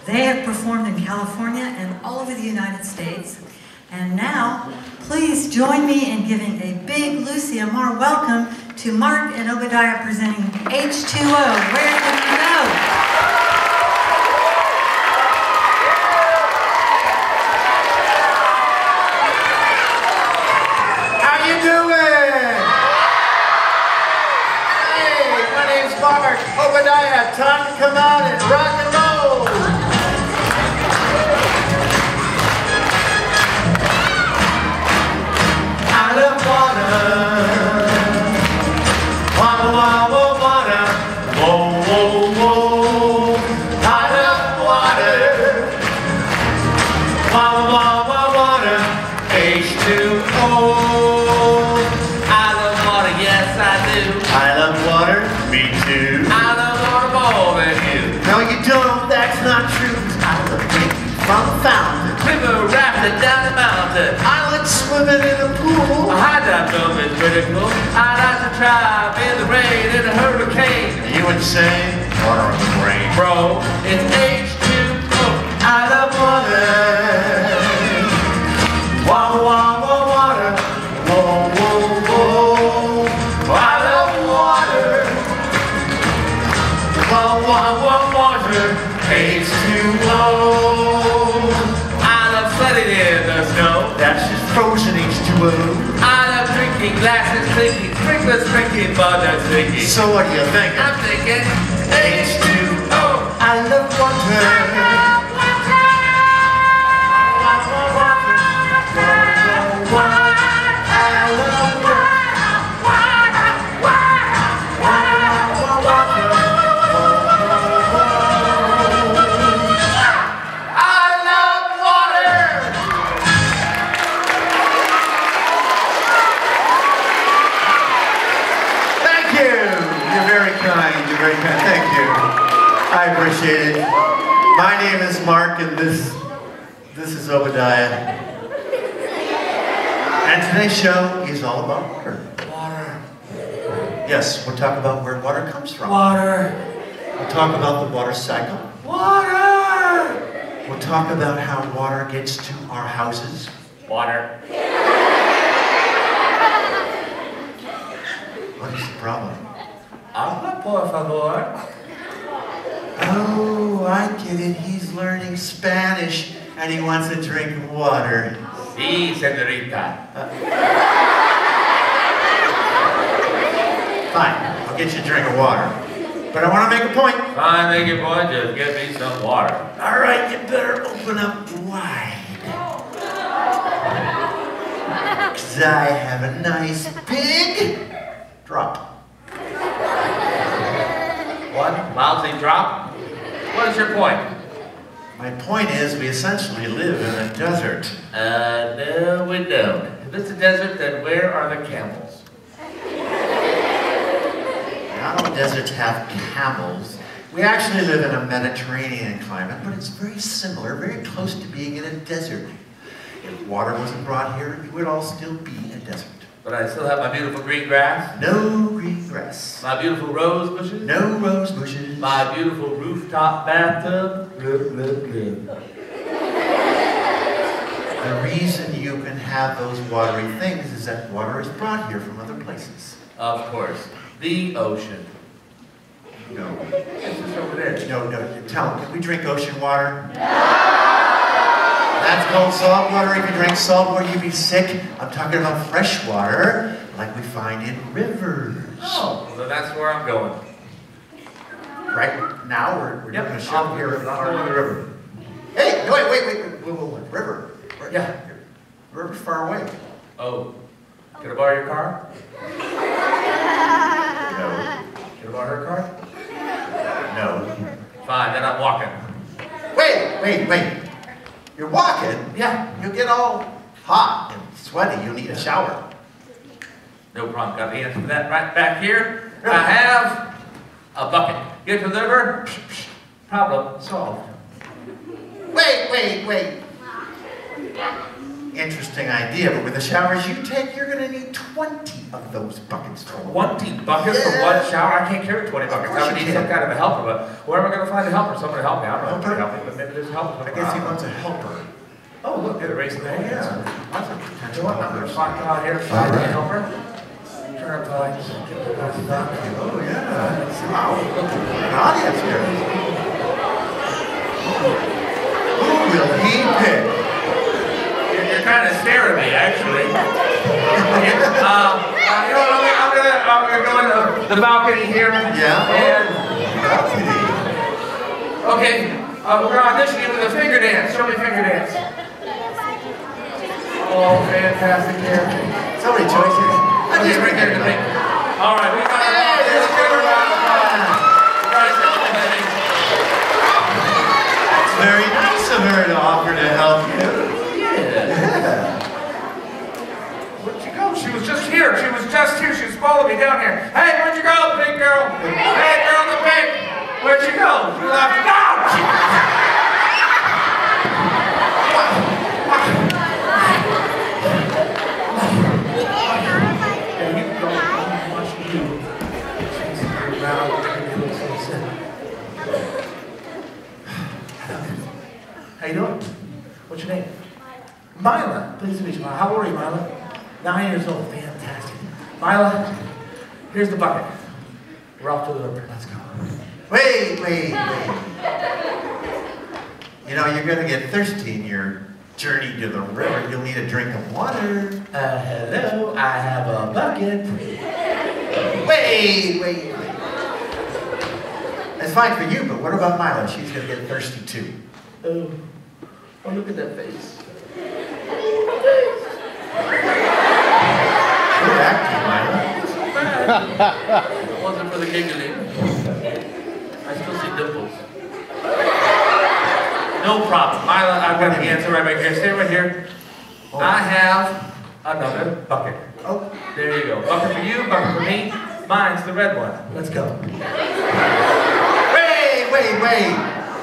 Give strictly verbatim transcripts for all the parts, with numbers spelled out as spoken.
They have performed in California and all over the United States. And now, please join me in giving a big Lucy Amar welcome to Mark and Obadiah presenting H two O. Where can we go? Mark, Obadiah, time to come out and rock and roll. Out of water, wah wah wah water, whoa whoa whoa. Out of water, wah wah wah water, H two O. I love water, yes I do. I love water. Me too. I love water more than you. No, you don't. That's not true. I love drinking from the fountain. River rafting down the mountain. I like swimming in a pool. I dive dumb is pretty cool. I like to drive in the rain in a hurricane. Are you insane? Water on the brain. Bro, it's H two O. I love water. Wah wah wah water. Whoa whoa whoa. I love water. Wah, wah, wah, water, H two O. I love sledding in the snow. That's just frozen H two O. I love drinking glasses, clinking, sprinklers, drinking, but that's thinking. So what do you think? I'm thinking H two O. I love water. I love water. Wah, wah, water. Wah, wah, water. I love water. You're very kind. Thank you. I appreciate it. My name is Mark, and this this is Obadiah. And today's show is all about water. Water. Yes, we'll talk about where water comes from. Water. We'll talk about the water cycle. Water. We'll talk about how water gets to our houses. Water. What is the problem? Agua, por favor. Oh, I get it. He's learning Spanish and he wants to drink water. Sí, señorita. Uh, fine, I'll get you a drink of water. But I want to make a point. Fine, make a point. Just give me some water. All right, you better open up wide. Because I have a nice big drop. What? Lousy drop? What is your point? My point is we essentially live in a desert. Uh, no we don't. If it's a desert, then where are the camels? Not all deserts have camels. We actually live in a Mediterranean climate, but it's very similar, very close to being in a desert. If water wasn't brought here, it would all still be a desert. But I still have my beautiful green grass. No green grass. My beautiful rose bushes. No rose bushes. My beautiful rooftop bathtub. Blah, blah, blah. The reason you can have those watery things is that water is brought here from other places. Of course. The ocean. No. It's just over there. No, no. Tell them, can we drink ocean water? No! That's called salt water. If you drink salt water, you'd be sick. I'm talking about fresh water, like we find in rivers. Oh, well, that's where I'm going. Right now, we're, we're yep. doing a show here in the river. Hey, wait, wait, wait, wait, wait, wait, wait. River. Right yeah. Here. River's far away. Oh, can I borrow your car? No. Can I borrow her car? No. Fine, then I'm walking. Wait, wait, wait. You're walking? Yeah. You'll get all hot and sweaty. You'll need a shower. No problem. Got the answer for that right back here. Really? I have a bucket. Get to the river. Problem solved. Wait, wait, wait. interesting idea, but with the showers you take, you're going to need twenty of those buckets. twenty buckets yeah. for one shower? I can't carry twenty buckets. I would need can. some kind of a helper, but where am I going to find a helper? Someone to help me. I don't know how to help me, but maybe there's help. I guess he wants a helper. Oh, look, they're raising their hands. Yeah. That's a potential helper. I'm going to find out here, find a helper. Turn up the lights. Oh, yeah. Wow. An audience here. Who will he pick? You're, you're kind of staring at me, actually. uh, uh, you know what, I'm going to I'm gonna go in the, the balcony here. Yeah. And, Balcony. okay, uh, we're going to audition you with a finger dance. Show me finger dance. Oh, fantastic here. So many choices. I just bring there to me. All right, we got it. Hey, let's give her a round of applause. It's very nice of her to offer to help you. Yeah. Yeah. Where'd she go? She was just here. She was just here. She was following me down here. Hey, where'd you go, pink girl? Hey, girl in the pink. Where'd you go? She left. No! How you doing? What's your name? Mila. Pleased to meet you, Mila. How old are you, Mila? Nine years old. Fantastic. Mila, here's the bucket. We're off to the river. Let's go. Wait, wait, wait. You know, you're going to get thirsty in your journey to the river. You'll need a drink of water. Uh, hello. I have a bucket. Wait, wait, wait. That's fine for you, but what about Milo? She's going to get thirsty too. Oh, oh, look at that face. Good acting, Milo. If it wasn't for the giggling, I still see dimples. No problem. Mila, I've got the answer right back here. Stay right here. Oh. I have another bucket. Oh, There you go. Bucket for you, bucket for me. Mine's the red one. Let's go. wait, wait, wait.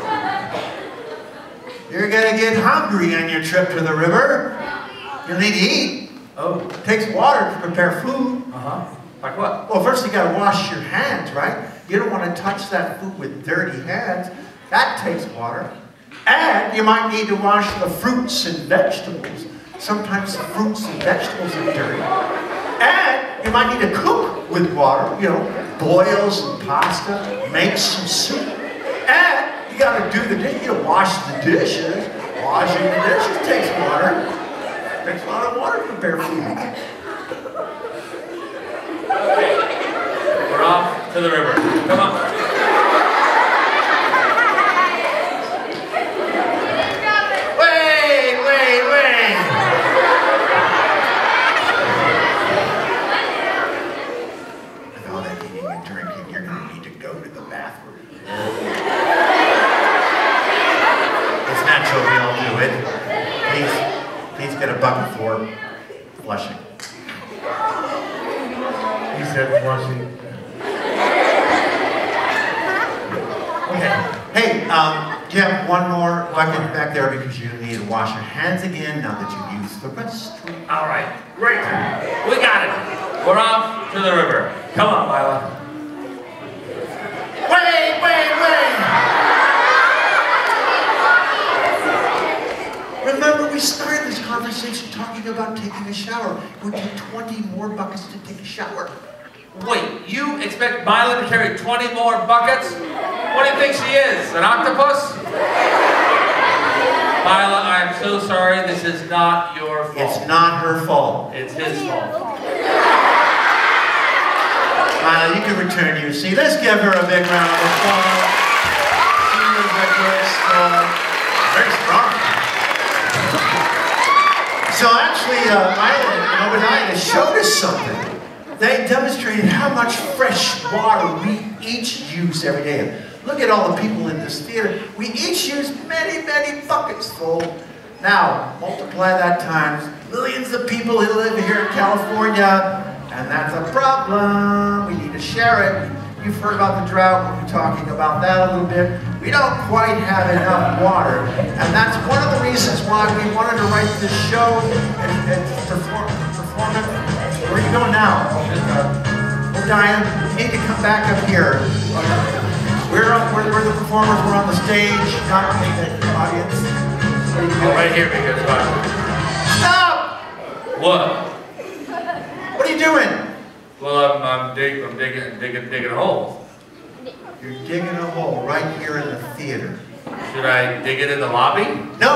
You're going to get hungry on your trip to the river. You'll need to eat. Oh. It takes water to prepare food. Uh-huh. Like what? Well, first you got to wash your hands, right? You don't want to touch that food with dirty hands. That takes water. And you might need to wash the fruits and vegetables. Sometimes the fruits and vegetables are dirty. And you might need to cook with water, you know, boil some pasta, make some soup. And you got to do the dish, you know, wash the dishes. Washing the dishes takes water. It takes a lot of water to prepare food. We're off to the river. Come on. Wait, wait, wait. With all that eating and drinking, you're going to need to go to the bathroom. It's natural we all do it. Please, please get a bucket for flushing. He said flushing. Okay. Hey, um, do you have one more bucket back there because you need to wash your hands again now that you've used the restroom? All right. Great. We got it. We're off to the river. Come on, Mila. Wait, wait, wait! Remember, we started this conversation talking about taking a shower. It would take twenty more buckets to take a shower. Wait, you expect Mila to carry twenty more buckets? What do you think she is, an octopus? Mila, I'm so sorry, this is not your fault. It's not her fault. It's his fault. Milo, you can return your seat. Let's give her a big round of applause. She was a good sport. Very strong. So actually, uh, Milo and Obadiah showed us something. They demonstrated how much fresh water we each use every day. Look at all the people in this theater. We each use many, many buckets full. Now, multiply that times millions of people who live here in California, and that's a problem. We need to share it. You've heard about the drought. We'll be talking about that a little bit. we don't quite have enough water. And that's one of the reasons why we wanted to write this show and, and perform, perform it. Where are you going now? Oh, Diane, you need to come back up here. We're, up, we're, we're the performers, we're on the stage, not the audience. Oh, right here because fun. Stop! What? What are you doing? Well, I'm, I'm, dig, I'm digging, digging, digging a hole. You're digging a hole right here in the theater. Should I dig it in the lobby? No!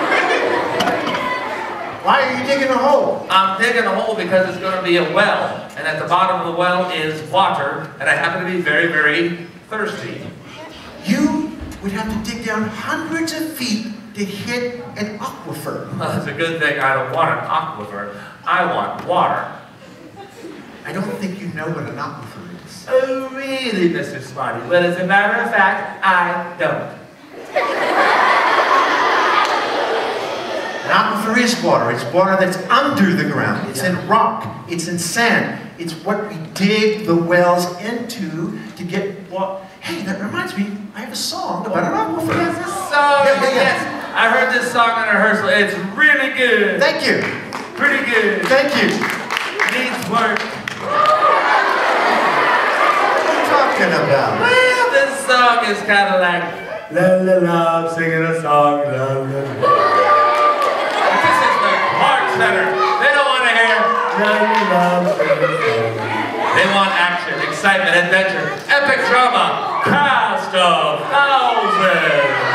Why are you digging a hole? I'm digging a hole because it's going to be a well. And at the bottom of the well is water. And I happen to be very, very thirsty. You would have to dig down hundreds of feet to hit an aquifer. Well, it's a good thing I don't want an aquifer. I want water. I don't think you know what an aquifer is. Oh, really, Mister Spotty? Well, as a matter of fact, I don't. An aquifer is water. It's water that's under the ground. It's in rock. It's in sand. It's what we dig the wells into to get water. Hey, that reminds me, I have a song about an aquifer. Yes, a song, Yeah, yeah, yeah. yes. I heard this song in rehearsal. It's really good. Thank you. Pretty good. Thank you. Needs work. What are you talking about? Well, this song is kind of like la la la, I'm singing a song, la la la. This is the Clark Center. They don't want to hear la la la, I'm singing a song. They want action, excitement, adventure, epic drama, cast of thousands.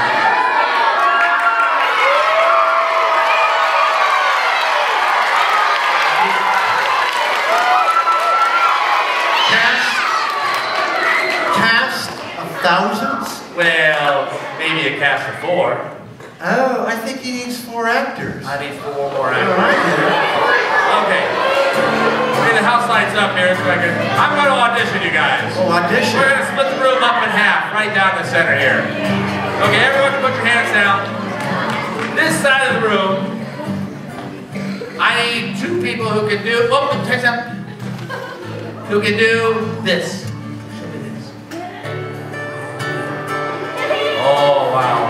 Thousands? Well, maybe a cast of four. Oh, I think he needs four actors. I need four more All actors. right, Okay. Hey, the house lights up here so I can... I'm going to audition, you guys. Oh, audition. We're going to split the room up in half, right down the center here. Okay, everyone put your hands down. This side of the room, I need two people who can do... Oh, take some. Who can do this. Oh, wow.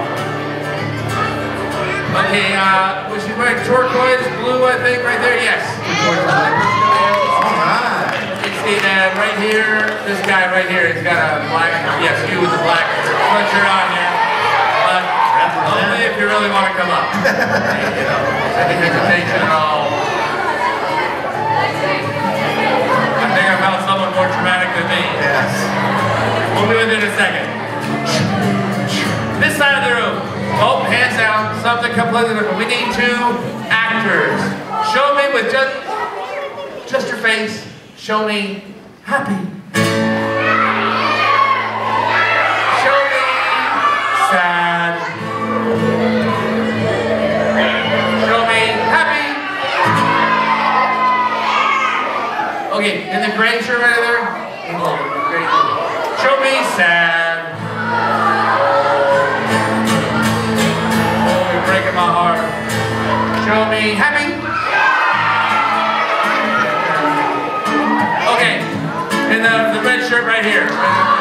Okay, uh, was she wearing turquoise blue, I think, right there? Yes. All right. You see that right here? This guy right here, he's got a black, yes, you with the black sweatshirt on here. But only if you really want to come up. You know, any hesitation at all. I think I found someone more dramatic than me. Yes. We'll be with you in a second. This side of the room. Oh, hands down. Something completely different. We need two actors. Show me with just, just your face. Show me happy. Show me sad. Show me happy. Okay, in the gray shirt right there. Show me sad. Breaking my heart. Show me happy. Okay, and the, the red shirt right here.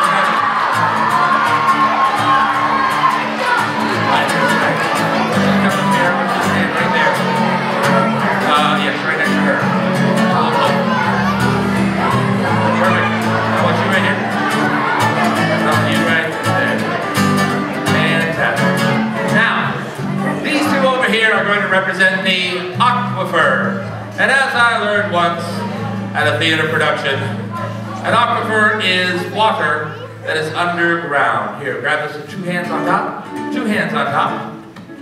Come up here, right there. Uh, yes, right next to her. Perfect. I want you right here. Oh, you right there. Fantastic. Now, these two over here are going to represent the aquifer. And as I learned once at a theater production, an aquifer is water that is underground. Here, grab this with two hands on top. Two hands on top.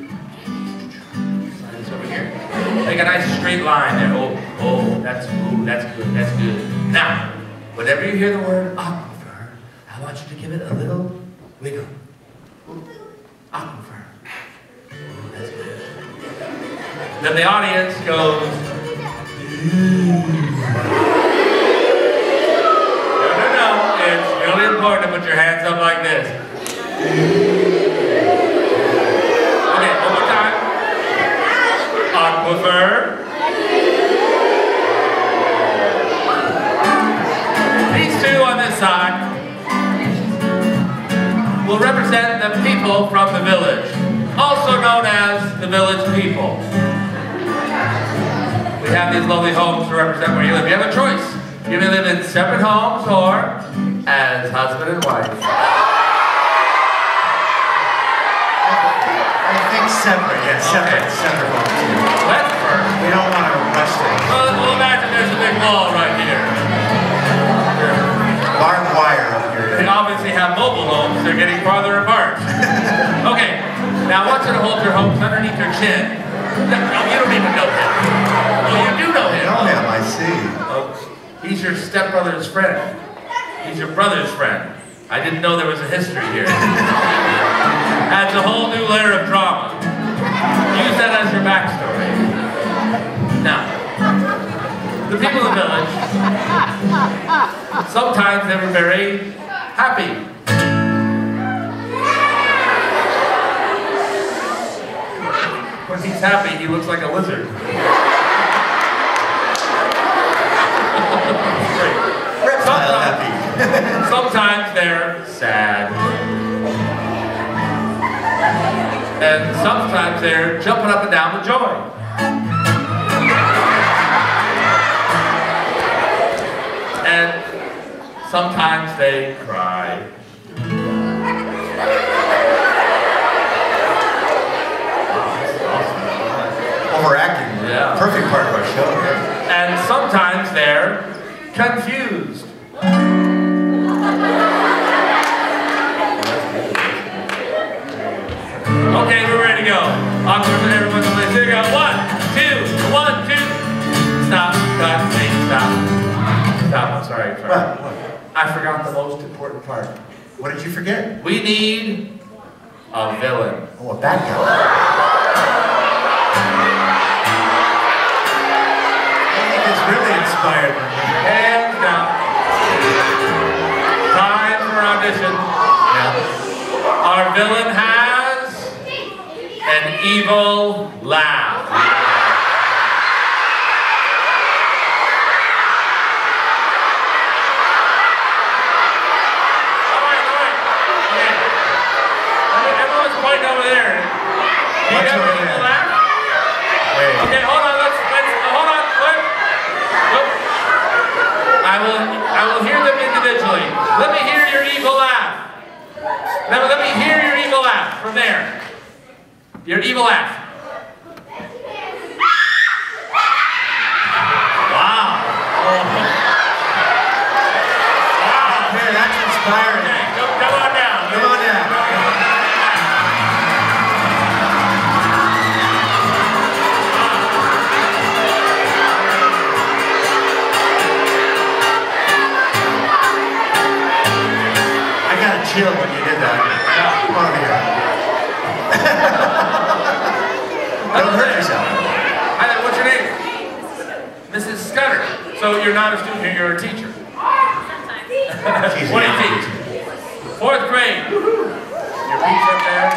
Slide this over here. Make a nice straight line there. Oh, oh, that's, ooh, that's good, that's good. Now, whenever you hear the word aquifer, I want you to give it a little wiggle. Aquifer. Then the audience goes, no, no, no, it's really important to put your hands up like this. Okay, one more time. Aquifer. These two on this side will represent the the village, also known as the village people. We have these lovely homes to represent where you live. You have a choice. You may live in separate homes or as husband and wife. I think separate, yeah, separate, Okay. separate homes. That's first. We don't want to rush things. Well, well, imagine there's a big wall right here. Barbed wire up here. They obviously have mobile homes. They're getting farther apart. Okay, now I want you to hold your homes underneath your chin. No, you don't even know him. Oh, you do know him. I know him, I see. Oh, he's your stepbrother's friend. He's your brother's friend. I didn't know there was a history here. Adds a whole new layer of drama. Use that as your backstory. Now, the people of the village, sometimes they were very happy. When he's happy, he looks like a lizard. Reptile happy. Sometimes they're sad. And sometimes they're jumping up and down with joy. And sometimes they cry. Overacting. Yeah. Perfect part of our show. And sometimes they're confused. Okay, we're ready to go. Awkward and everyone's on the place. Here we go. One, two, one, two. Stop, cut, wait, stop. Stop, I'm sorry, sorry. What? What? I forgot the most important part. What did you forget? We need a villain. Oh, a bad guy. It's really inspired me. Hands down. Time for audition. Yeah. Our villain has an evil laugh. All right, all right. Okay. Everyone's pointing over there. Do you What's have over an evil there? laugh? Wait. Okay, hold on. Let's let's hold on. Wait. Nope. I will I will hear them individually. Let me hear your evil laugh. Let, let me hear your evil laugh from there. Your evil laugh. Wow. Oh. Wow. Okay, that's inspiring. Okay, come, come on down. Come on down. I got a chill when you did that. Come on over here. Don't hurt yourself. Hi there, what's your name? Missus Scudder. So you're not a student here, you're a teacher. She's What do you a teach? Fourth grade. Your peeps up there.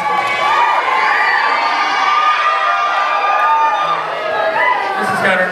Missus Scudder.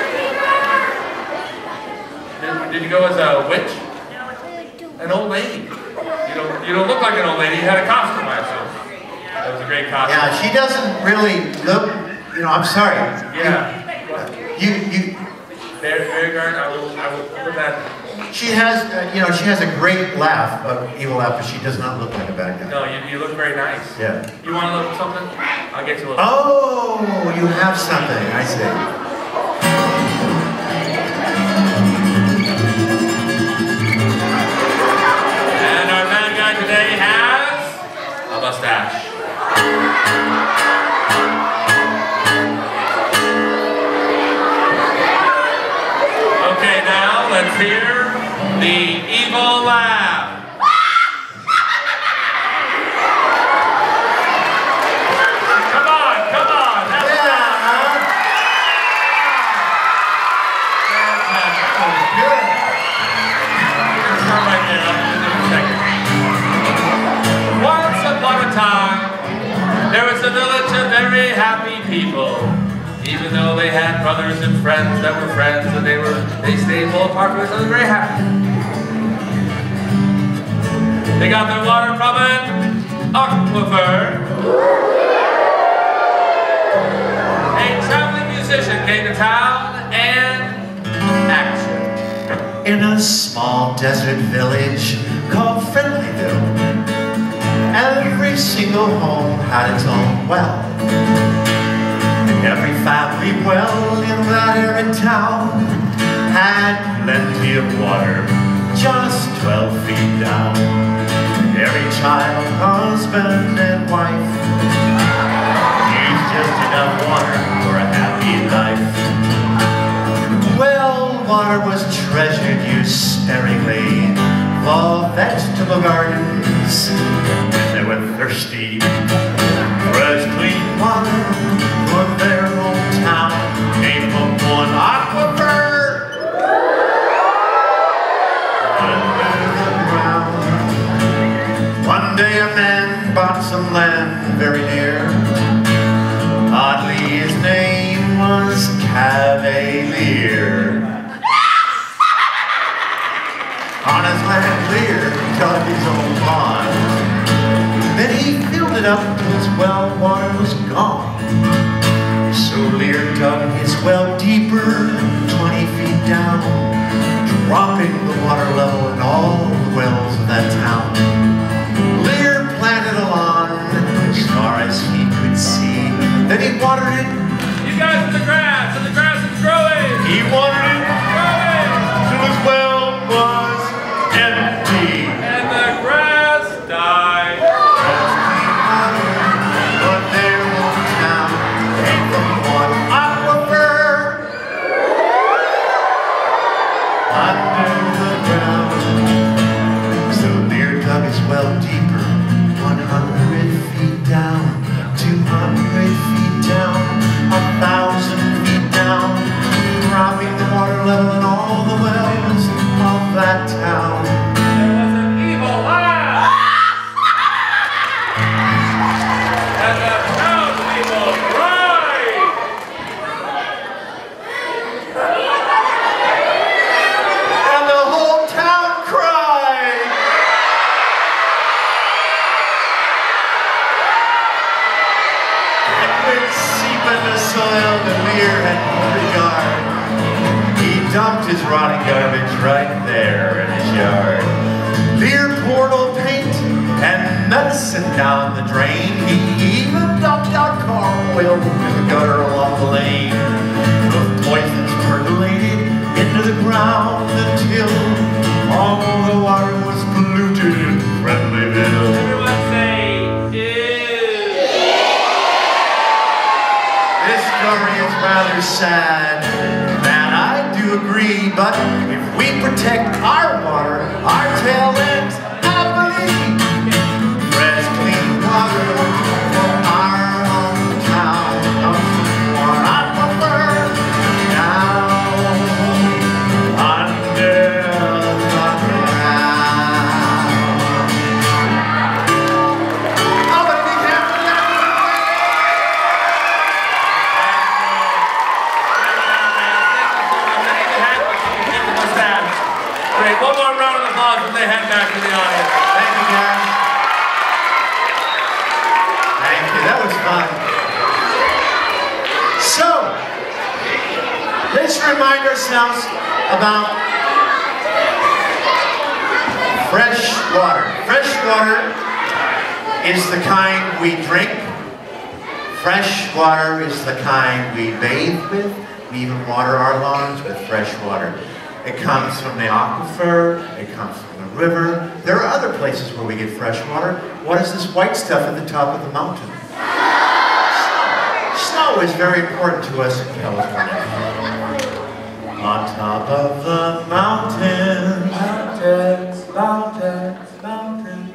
Did, did you go as a witch? An old lady. You don't, you don't look like an old lady. You had a costume, I assume. That was a great costume. Yeah, she doesn't really look, you know, I'm sorry. Yeah. You, you, Very, very good. I will, I will put that. she has, uh, you know, she has a great laugh, uh, evil laugh, but she does not look like a bad guy. No, you, you look very nice. Yeah. You want a little something? I'll get you a little. Oh, you have something, I see. And our bad guy today has a mustache. Okay, now let's hear the evil laugh. Come on, come on. That's Yeah. fantastic. Oh, good. Start right there. I'll do this in a second. Once upon a time, there was a village of very happy people. Even though they had brothers and friends that were friends, and they were they stayed full apart from each other, very happy. They got their water from an aquifer. A traveling musician came to town and action. In a small desert village called Friendlyville, every single home had its own well. And every family well in that arid town had plenty of water, just twelve feet down. Every child, husband, and wife used just enough water for a happy life. Well water was treasured used sparingly for vegetable gardens. They were thirsty, fresh, clean water for their hometown came from one aquifer under the ground. One day a man bought some land very near. Oddly, his name was Cavalier. On his land Lear, he dug his own pond. Then he filled it up until his well water was gone. So Lear dug his well deeper, twenty feet down, dropping the water level in all the wells of that town. Lear planted a lawn as far as he could see. Then he watered it. You guys in the grass, and the grass is growing. He watered it Growing. till his well was empty. And the grass died. But their hometown came from one aquifer under the ground. So Lear dug his well deeper, one hundred feet down, two hundred feet down, a thousand feet down, dropping the water level in all the wells of that town. There was an evil laugh. And the townspeople cried. And the whole town cried. Liquid seep in the soil that Lear had no regard. He dumped his rotting garbage right there in his yard. Lear poured old paint and medicine down the drain. He even dumped out car oil in the gutter along the lane. The poisons percolated into the ground until all the water was polluted in Friendlyville. Everyone say, ew. This story is rather sad, and I do agree, but if we protect our water, our tail ends happily. Fresh, clean water for our hometown comes from one aquifer down under the ground. Oh, but we can't put that Great. One more round of applause as they head back to the audience. Thank you, guys. Thank you. That was fun. So, let's remind ourselves about fresh water. Fresh water is the kind we drink. Fresh water is the kind we bathe with. We even water our lawns with fresh water. It comes from the aquifer, it comes from the river. There are other places where we get fresh water. What is this white stuff at the top of the mountain? Snow. Snow is very important to us in California. On top of the mountain, mountains, mountains, mountains.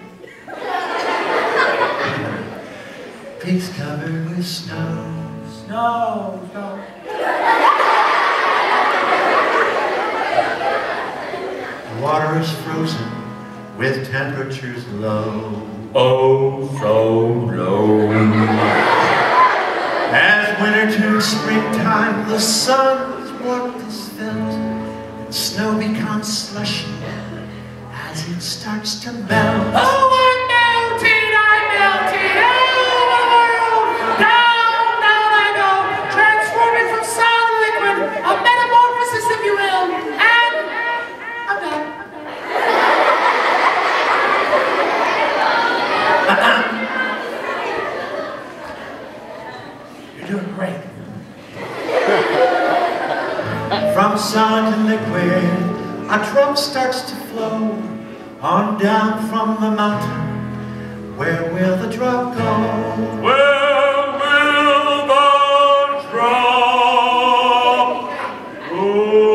Peaks covered with snow, snow, snow. The water is frozen with temperatures low. Oh, so low. As winter turns springtime, the sun's warmth is felt, and snow becomes slushy as it starts to melt. Oh, I'm melting, I'm melting, oh, doing great. From solid to liquid, a drop starts to flow on down from the mountain. Where will the drop go? Where will the drop go?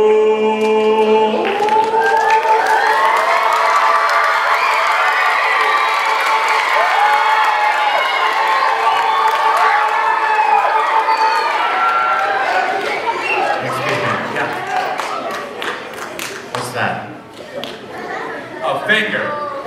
Excuse me. Yeah. What's that? A finger.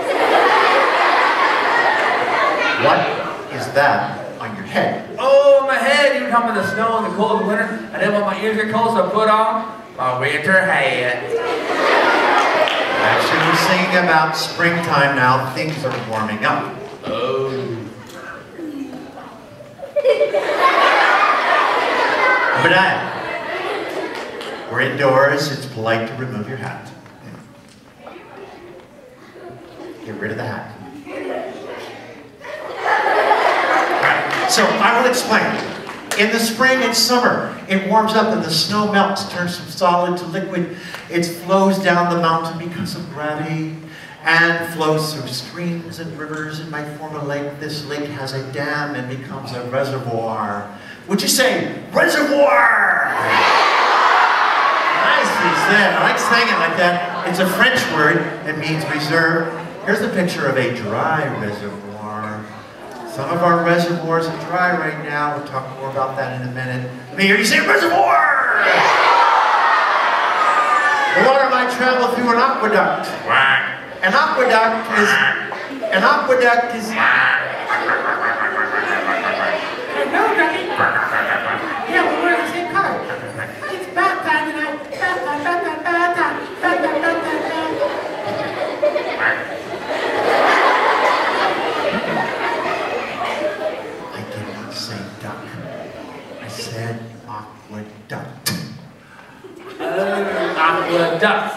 What is that on your head? Oh, my head. You were talking about the snow and the cold in the winter. I didn't want my ears to get cold, so I put on my winter hat. Actually, we're singing about springtime now. Things are warming up. Oh. Obadiah, we're indoors. It's polite to remove your hat. Get rid of the hat. So I will explain. In the spring and summer, it warms up and the snow melts, turns from solid to liquid. It flows down the mountain because of gravity and flows through streams and rivers and might form a lake. This lake has a dam and becomes a reservoir. Would you say, reservoir? Nicely said. I like saying it like that. It's a French word. It means reserve. Here's a picture of a dry reservoir. Some of our reservoirs are dry right now. We'll talk more about that in a minute. Let me hear you say reservoir! The water might travel through an aqueduct. An aqueduct is... An aqueduct is... Hello, Daddy. Yeah, we wear the same color. It's bath time tonight. Bath time, bath time, bath time. Bath time, bath time, bath time. I did not say duck. I said aqueduct. Uh, aqueduct.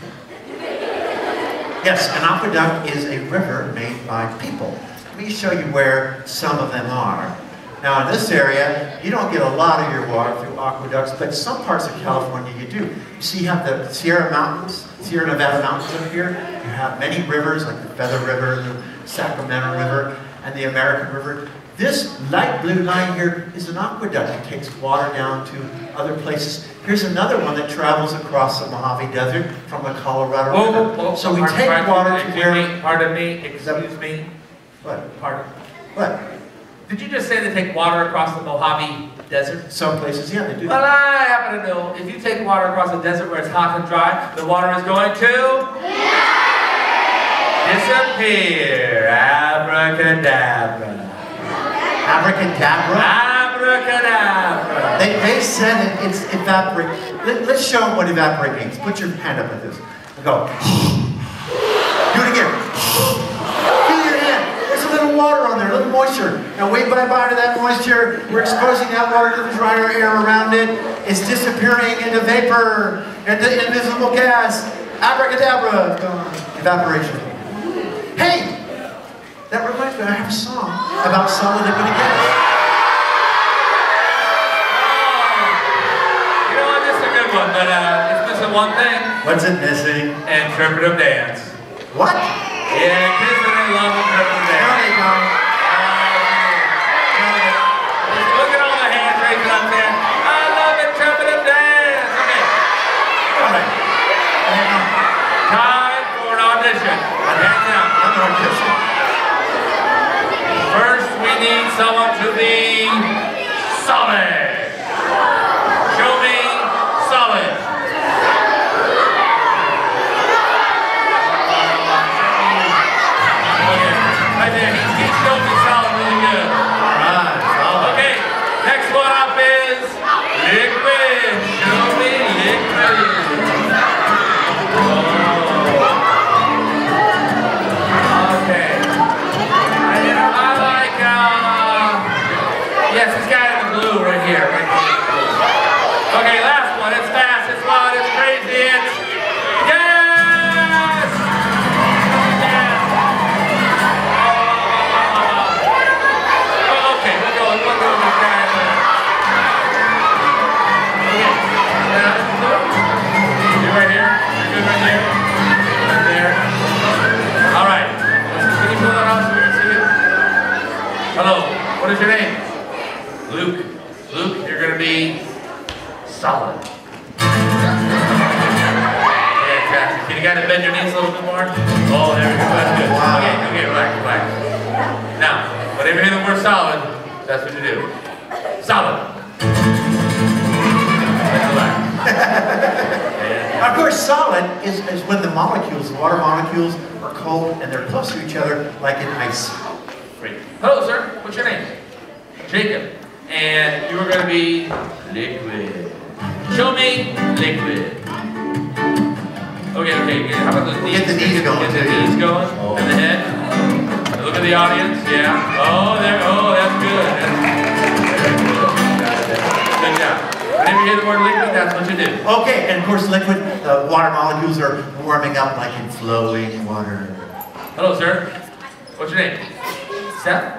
Yes, an aqueduct is a river made by people. Let me show you where some of them are. Now in this area, you don't get a lot of your water through aqueducts, but some parts of California you do. You see you have the Sierra Mountains, Sierra Nevada Mountains up here. You have many rivers like the Feather River, the Sacramento River, and the American River. This light blue line here is an aqueduct. It takes water down to other places. Here's another one that travels across the Mojave Desert from the Colorado Whoa, River. whoa, whoa, so we pardon, take pardon, water to excuse where... me, pardon me, excuse me. What? Pardon. What? Did you just say they take water across the Mojave Desert? Some places, yeah, they do. Well, I happen to know, if you take water across a desert where it's hot and dry, the water is going to... disappear. Abracadabra. Abracadabra? Abracadabra. They, they said it, it's evaporate. Let, let's show them what evaporate means. Put your hand up at this. Go. Do it again. Feel your hand. There's a little water on there, a little moisture. Now wave bye-bye to that moisture. We're exposing that water to the drier air around it. It's disappearing into vapor, into invisible gas. Abracadabra. It's gone. Evaporation. Hey! That reminds me, I have a song about solid liquid and gas. You know what, this is a good one, but uh, it's missing one thing. What's it missing? Interpretive dance. What? Yeah, kids and they love interpretive There dance. they go. Look at all the hands raising up there. I love interpretive dance. Okay. All right. Time for an audition. Hands down. Another audition. First, we need someone to be solid. Show me solid. Okay, right there. He, he showed me solid really good. All right. Solid. Okay, next one up is liquid. Show me liquid. Okay. I, I like, uh, yes, this guy in the blue right here. Right here. Okay, last one. It's fast, it's loud, it's crazy, it's... Yes! Yes! Oh, okay, we'll go, we'll go with this guy. What is your name? Luke. Luke, you're going to be solid. Fantastic. Can you guys bend your knees a little bit more? Oh, there we go. That's good. Okay, okay, relax, relax. Now, whenever you hear the word solid, that's what you do. Solid. Of course, solid is, is when the molecules, the water molecules, are cold and they're close to each other like in ice. Great. Hello, sir. What's your name? Jacob. And you are going to be liquid. Show me liquid. Okay, okay. How about the knees? Get the knees going. Get the knees going. Oh. And the head. Look at the audience. Yeah. Oh, there. Oh, that's good. That's good job. Whenever you hear the word liquid, that's what you do. Okay, and of course liquid, uh, water molecules are warming up like in flowing water. Hello, sir. What's your name? Seth?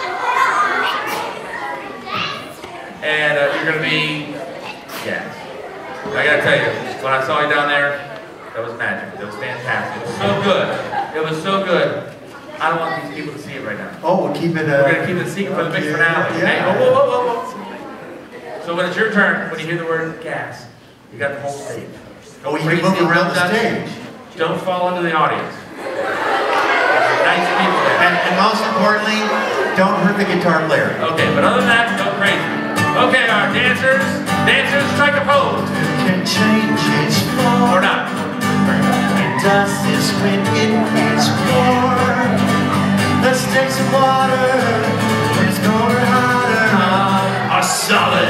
And uh, you're going to be gas. I got to tell you, when I saw you down there, that was magic. That was fantastic. It was so good. It was so good. I don't want these people to see it right now. Oh, we'll keep it... Uh, We're going to keep it a secret for the big okay, finale. yeah. Okay? Whoa, whoa, whoa, whoa, whoa. So when it's your turn, when you hear the word gas, you got the whole stage. Oh, you can move around the stage. Don't fall into the audience. Nice people there. And, and most importantly, don't hurt the guitar player. Okay, but other than that, go crazy. Okay, our dancers, dancers, strike a pose. Can change its form. Or not. It does this when it is warm. Let's take some water when it's going hotter. A solid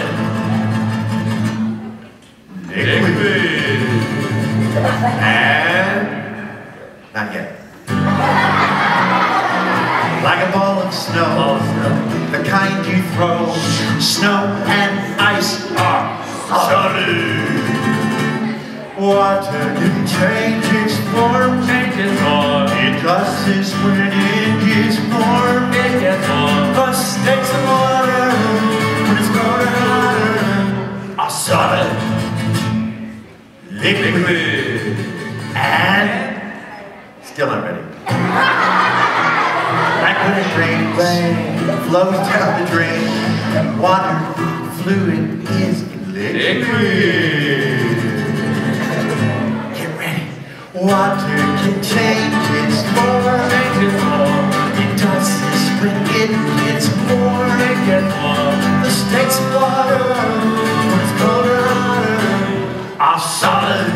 liquid. And not yet. Like a ball of snow, ball of snow, the kind you throw. Snow and ice are solid. Water can change its form, Change its form. it does this when it is warm. It gets warm. Plus take some water when it's going hotter. A solid liquid. Liquid. And still not ready. Like when it rains, flows down the drain. Water fluid is liquid. Liquid. Get ready. Water can change its form. Change its form. It does this when it gets warm. It gets warm. The stakes of water when it's colder hotter are solid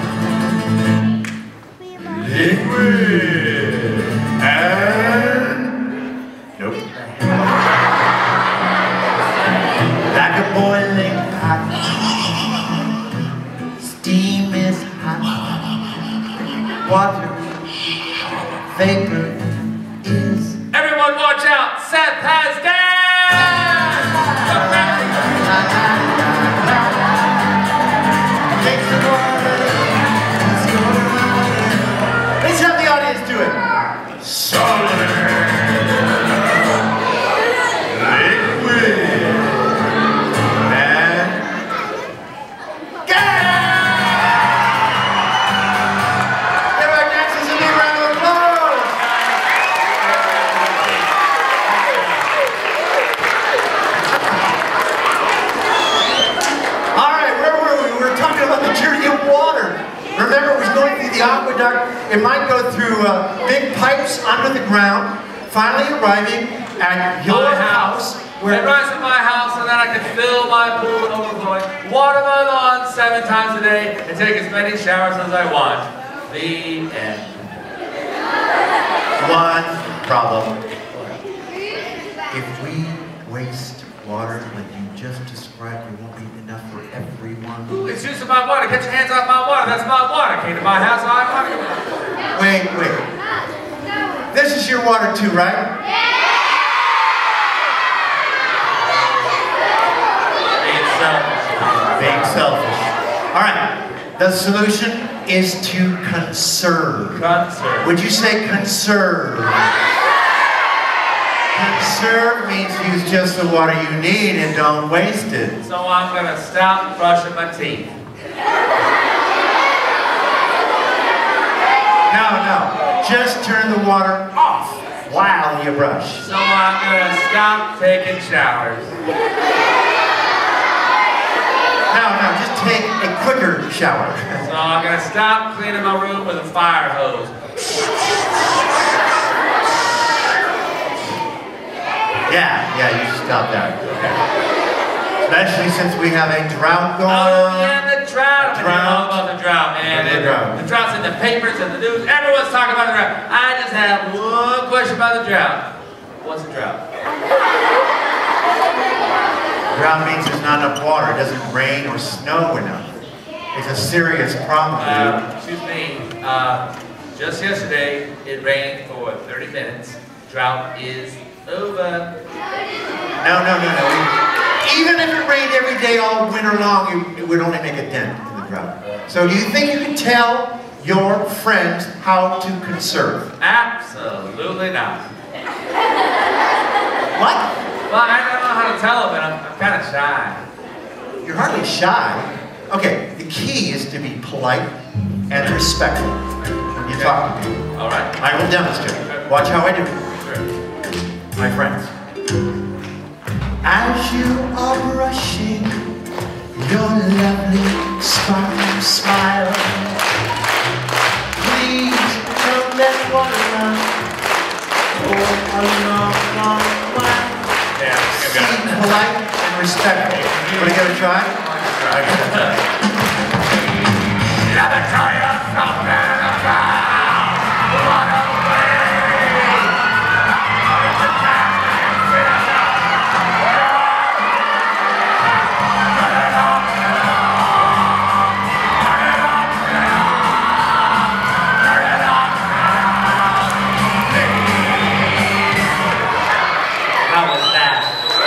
liquid. And nope. Like a boiling pot, steam is hot. Water vapor is. Everyone watch out! Seth has gas! Take some water, it's going hotter. Let's have the audience do it. Solid liquid and gas. Give our dancers a big round of applause. All right, where were we? We were talking about the journey of water. Remember, it was going through the aqueduct. It might go through uh, big pipes under the ground, finally arriving at your My house. Where It runs to my house so that I can fill my pool to overflowing, water my lawn seven times a day, and take as many showers as I want. The end. one problem. If we waste water like you just described, there won't be enough for everyone. It's using my water. Get your hands off my water. That's my water. Came to my house. I want it. Wait, wait. This is your water too, right? Being selfish. Being selfish. All right. The solution is to conserve. Conserve. Would you say conserve? Conserve means use just the water you need and don't waste it. So I'm gonna stop brushing my teeth. No, no. Just turn the water off. while you brush. So I'm gonna stop taking showers. No, no, just take a quicker shower. So I'm gonna stop cleaning my room with a fire hose. Yeah, yeah, you should stop that. Especially since we have a drought going Oh on. yeah, the drought. The I know all drought. about the drought, man. The The, drought. the drought's in the papers and the news. Everyone's talking about the drought. I just have one question about the drought. What's a drought? Drought means there's not enough water. It doesn't rain or snow enough. It's a serious problem, dude. Uh, excuse me. Uh, just yesterday, it rained for thirty minutes. Drought is over. No, no, no, no. Even if it rained every day all winter long, it, it would only make a dent in the drought. So do you think you can tell your friends how to conserve? Absolutely not. What? Well, I don't know how to tell them, and I'm, I'm kind of shy. You're hardly shy. Okay, the key is to be polite and respectful when you talk to people. All right. I will demonstrate. Watch how I do it. Sure. My friends. As you are brushing your lovely sparkling smile, please don't let water run for a long, long while. Yeah, I Be got it. polite and respectful. Want to give it a try? Let me tell you something about what a How was that?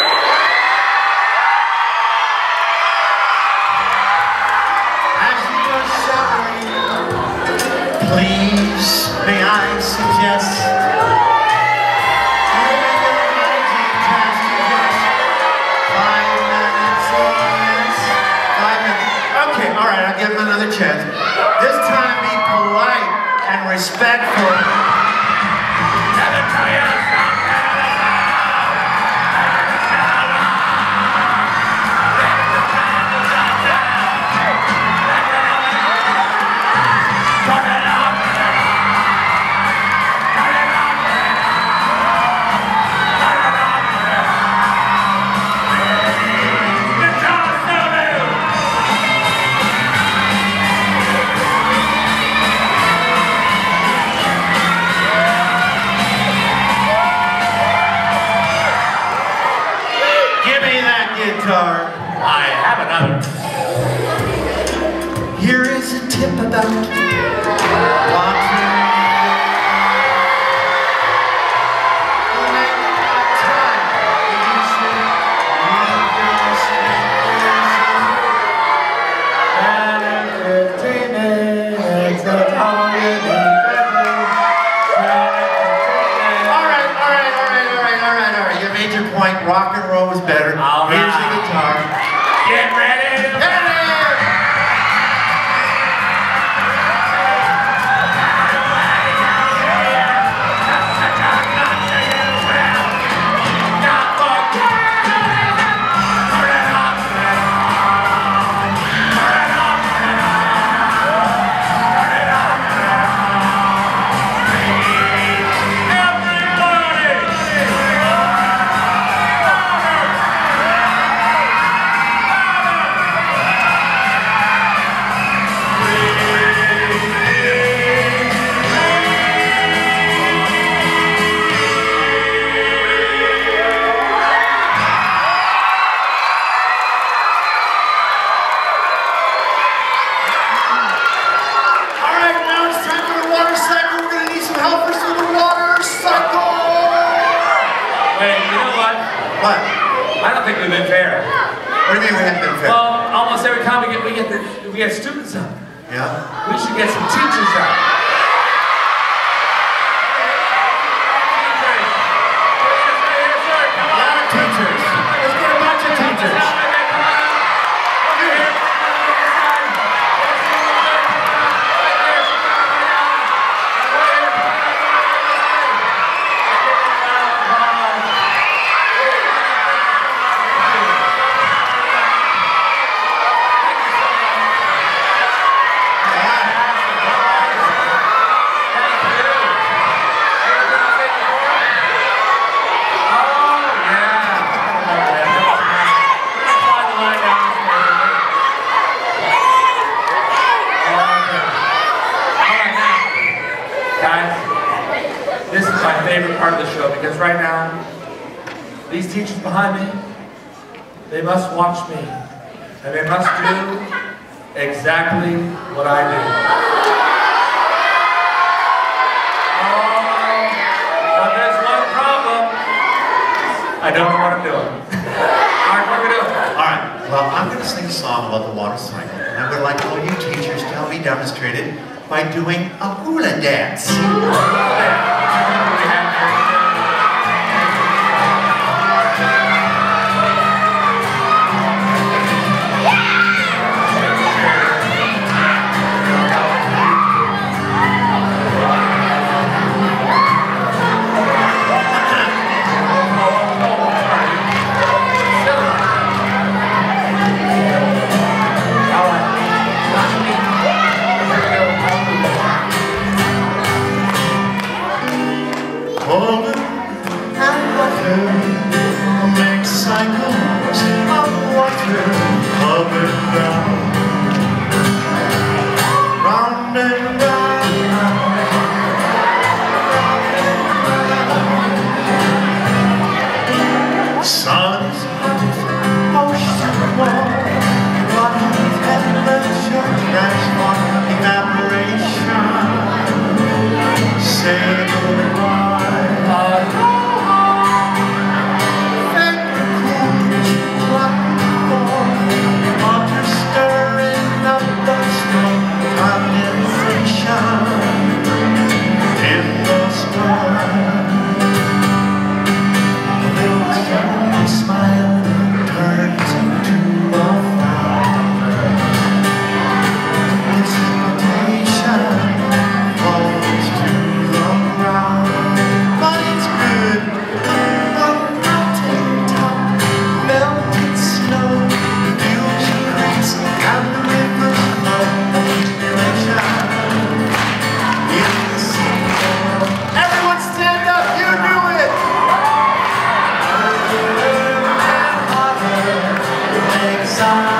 As you are showering, please, may I suggest you make a hygiene task just five minutes or less. Five minutes. Okay, all right, I'll give him another chance. This time be polite and respectful. Let me tell you something. Give me that guitar. I have another. Here is a tip about watching. Rock and roll is better. All Here's right. the guitar. Get ready. Ready? What? I don't think we've been fair. What do you mean we haven't been fair? Well, almost every time we get we get the we get students up. Yeah? We should get some teachers up. A lot of teachers. Let's get a bunch of teachers. Because right now, these teachers behind me, they must watch me. And they must do exactly what I do. Oh, but there's one problem. I don't know what I'm doing. All right, what are we doing? All right, well, I'm going to sing a song about the water cycle. And I would like all you teachers to help me demonstrate it by doing a hula dance. Song.